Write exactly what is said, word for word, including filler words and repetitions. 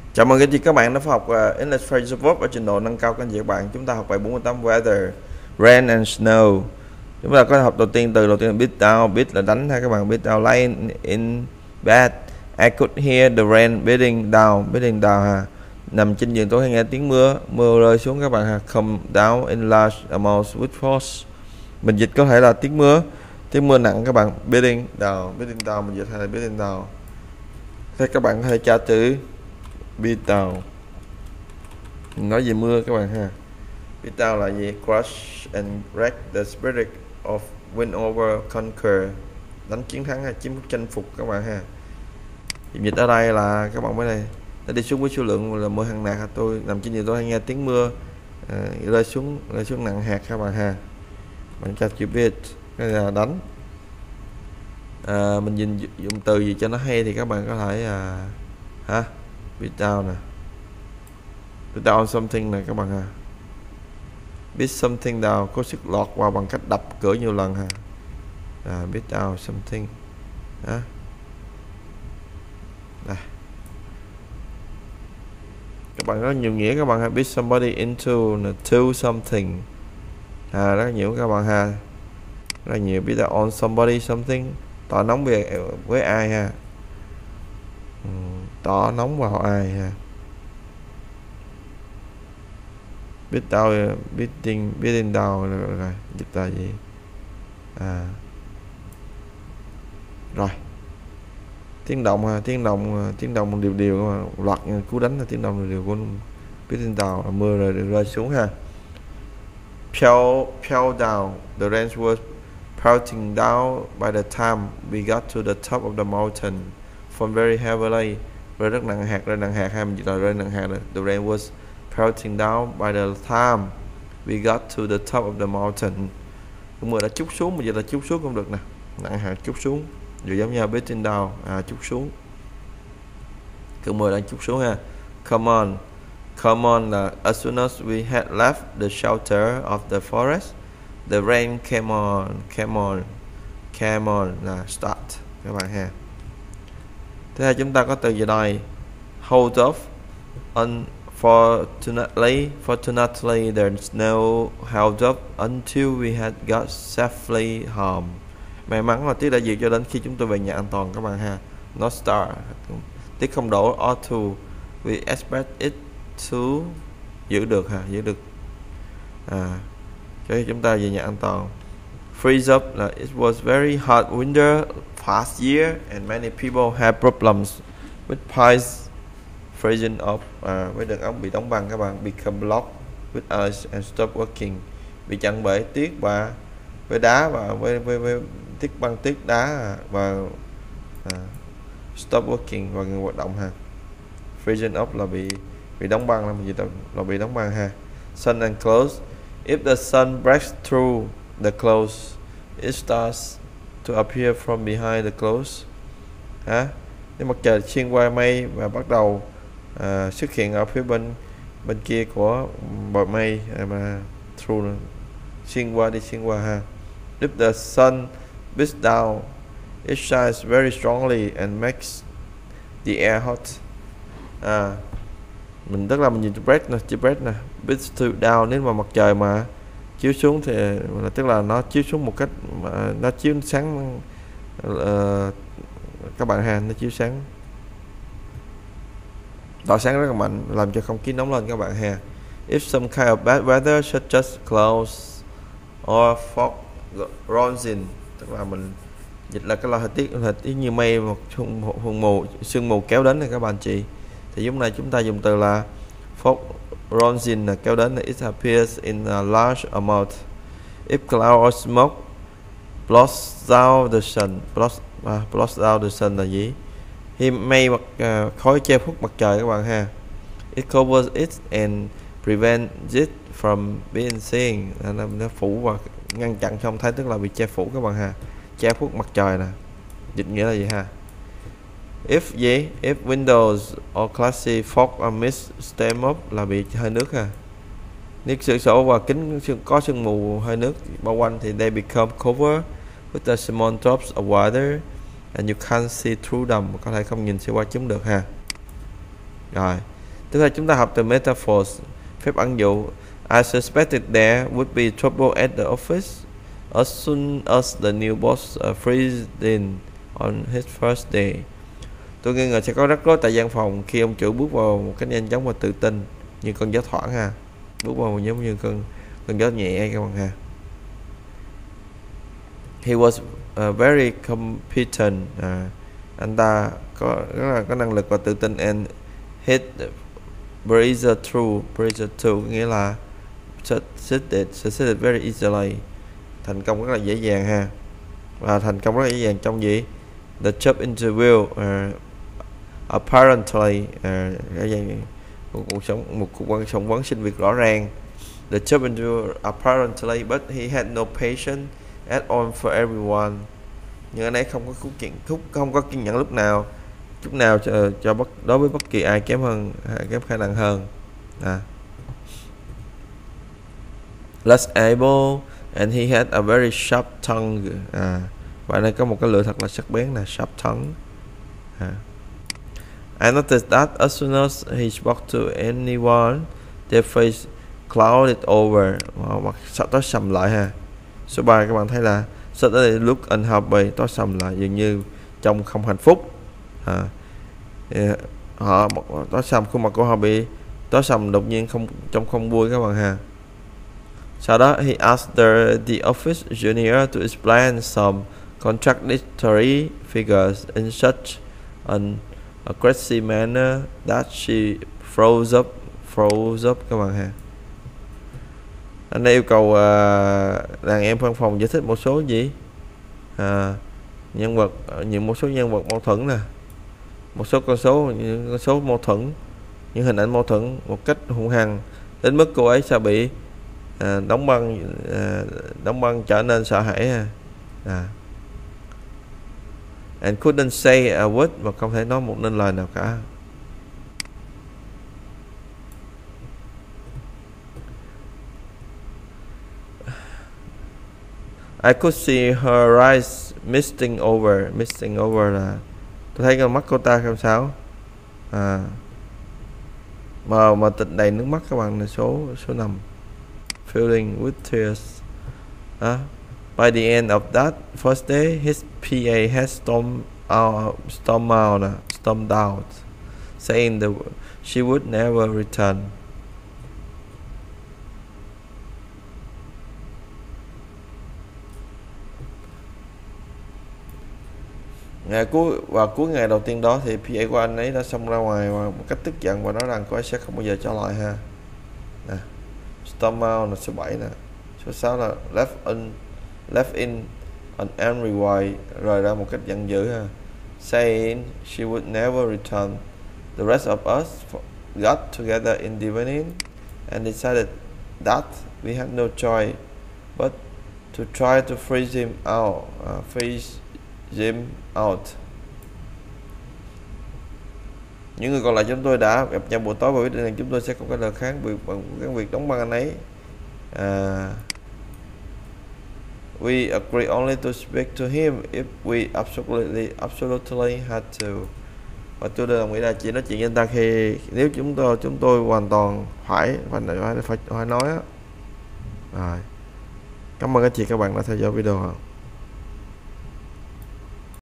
Chào mừng các chị các bạn đã học uh, English Phrasal Verb ở trình độ nâng cao các anh chị các bạn. Chúng ta học bài bốn mươi tám weather, rain and snow. Chúng ta có học đầu tiên từ đầu tiên là beat down, beat là đánh ha các bạn, beat down, lay in bed. I could hear the rain beating down, beating down ha. Nằm trên giường tôi hay nghe tiếng mưa, mưa rơi xuống các bạn ha. Come down in large amounts with force. Mình dịch có thể là tiếng mưa, tiếng mưa nặng các bạn, beating down, beating down mình dịch hay là beating down. Thế các bạn có thể tra từ beat down. Nói về mưa các bạn ha. Beat down là gì? Crush and wreck the spirit of win over conquer. Đánh chiến thắng hay chiếm chinh phục các bạn ha. Dịch ở đây là các bạn mới đây. Đã đi xuống với số lượng là mưa hàng nạt. Tôi nằm trên giường tôi hay nghe tiếng mưa à, rơi xuống rơi xuống nặng hạt các bạn ha. Bạn tra chữ beat cái là đánh. À, mình nhìn dùng từ gì cho nó hay thì các bạn có thể à, ha beat down nè, beat down something này các bạn ha, beat something down có sức lọt vào bằng cách đập cửa nhiều lần ha. À, beat down something đó. Đây. Các bạn có nhiều nghĩa các bạn ha, beat somebody into to something à, rất nhiều các bạn ha, rất nhiều. Beat down on somebody something tỏ nóng về với ai ha, ừ, tỏ nóng vào ai ha. Beat down, beating, beating down rồi, rồi. Dịch là gì à, rồi tiếng động ha, tiếng động tiếng động đều đều loạt cú đánh là tiếng động đều đều của beating down là mưa rồi rơi xuống ha. Pell, pell down, the rain was pelting down by the time we got to the top of the mountain from very heavily. Rơi rất nặng hạt, rơi nặng hạt ha, mình dịch là rơi nặng hạt. The rain was pelting down by the time we got to the top of the mountain. Cơn mưa đã chút xuống, bây giờ là chút xuống không được nè, nặng hạt chút xuống, vừa giống như beating down à, chút xuống. Cơn mưa đang chút xuống ha. Come on, come on là as soon as we had left the shelter of the forest, the rain came on, came on, came on là start các bạn ha. Thế là chúng ta có từ gì đây? Hold off. Unfortunately, fortunately, there's no held up until we had got safely home. May mắn là tiết đã dịu cho đến khi chúng tôi về nhà an toàn các bạn ha. Not star. Tiết không đổ. Or to. We expect it to giữ được ha, giữ được. À, cho chúng ta về nhà an toàn. Freeze up là it was very hot winter past year and many people had problems with pipes freezing up, à, với đường ống bị đóng băng các bạn. Become blocked with ice and stop working, bị chặn bởi tuyết và với đá và với với, với tuyết băng tuyết đá và à, stop working và ngừng hoạt động ha. Freezing up là bị bị đóng băng là gì đó, là bị đóng băng ha. Sun and clothes, if the sun breaks through the clothes, it starts to appear from behind the clothes. Hả? Nếu mặt trời xuyên qua mây và bắt đầu à, xuất hiện ở phía bên bên kia của bờ mây à, mà through xuyên qua đi xuyên qua ha. If the sun beats down, it shines very strongly and makes the air hot. À, mình tức là mình nhìn chữ break nè, chữ break nè, beats to down, nếu mà mặt trời mà chiếu xuống thì là tức là nó chiếu xuống một cách mà nó chiếu sáng uh, các bạn ha, nó chiếu sáng tỏa sáng rất là mạnh, làm cho không khí nóng lên các bạn ha. If some kind of bad weather such as clouds or fog rolls in, tức là mình dịch là cái loại thời tiết thời tiết như mây một hương mù sương mù kéo đến này các bạn chị, thì lúc này chúng ta dùng từ là fog rolls in là kéo đến, là it appears in a large amount. If cloud or smoke blots out the sun, blots, à, blots out the sun là gì? Khi mây mặt uh, khói che khuất mặt trời các bạn ha. It covers it and prevents it from being seen, nó, nó phủ và ngăn chặn không thấy, tức là bị che phủ các bạn ha, che khuất mặt trời nè. Dịch nghĩa là gì ha? If gì? If windows or classy fog or mist stem up là bị hơi nước ha. Nếu cửa sổ và kính có sương mù hơi nước bao quanh thì they become covered with the small drops of water and you can't see through them, có thể không nhìn sẽ qua chúng được ha. Rồi Tức là chúng ta học từ metaphors, phép ẩn dụ. I suspected there would be trouble at the office as soon as the new boss uh, freezed in on his first day. Tôi nghi ngờ sẽ có rắc rối tại văn phòng khi ông chủ bước vào một cách nhanh chóng và tự tin như con gió thoảng ha. Bước vào giống như con con gió nhẹ các bạn ha. He was uh, very competent. Uh, anh ta có rất là có năng lực và tự tin, and hit breather through breather through nghĩa là succeeded succeeded very easily, thành công rất là dễ dàng ha, và thành công rất là dễ dàng trong gì the job interview. Uh, apparently uh, một cuộc sống một cuộc phỏng vấn xin việc rõ ràng. The job interview apparently, but he had no patience at all for everyone. Nhưng anh ấy không có khúc kiện khúc không có kiên nhẫn lúc nào chút nào cho, cho bất đối với bất kỳ ai kém hơn kém khả năng hơn. À. Less able, and he had a very sharp tongue. À, và anh ấy có một cái lưỡi thật là sắc bén là sharp tongue. À. I noticed that as soon as he spoke to anyone, their face clouded over. Wow, mặt sau tối sầm lại ha. Số ba các bạn thấy là suddenly look unhappy, tối sầm lại dường như trông không hạnh phúc. À, họ tối sầm, khuôn mặt của họ bị tối sầm đột nhiên không trông không vui các bạn ha. Sau đó he asked the, the office junior to explain some contradictory figures in such an aggressive manner that she froze up froze up các bạn ha. Anh ấy yêu cầu uh, đàn em văn phòng giải thích một số gì à, nhân vật những một số nhân vật mâu thuẫn nè, một số con số những con số mâu thuẫn, những hình ảnh mâu thuẫn một cách hung hăng đến mức cô ấy sẽ bị à, đóng băng à, đóng băng trở nên sợ hãi ha. À. And couldn't say a word, và không thể nói một nên lời nào cả. I could see her eyes misting over. Misting over là tôi thấy con mắt cô ta không sao. À, mà mà tịnh đầy nước mắt các bạn, là số số năm. Filling with tears. À, by the end of that first day, his P A had stormed out, stormed out, stormed out, saying that she would never return. Ngày cuối và cuối ngày đầu tiên đó thì P A của anh ấy đã xông ra ngoài và một cách tức giận và nói rằng cô ấy sẽ không bao giờ trở lại ha. Nè, storm out là số bảy nè, số sáu là left in left in an angry way, rời ra một cách giận dữ ha. Saying she would never return. The rest of us got together in the evening and decided that we had no choice but to try to freeze him out, uh, freeze him out. Những người còn lại chúng tôi đã gặp nhau buổi tối và quyết định rằng chúng tôi sẽ không có lời kháng việc bằng cái việc đóng băng anh ấy. Uh, we agree only to speak to him if we absolutely absolutely had to. Và tôi đồng ý là chỉ nói chuyện với anh ta khi nếu chúng tôi chúng tôi hoàn toàn phải phải phải phải, phải nói á. Rồi. Cảm ơn các chị các bạn đã theo dõi video.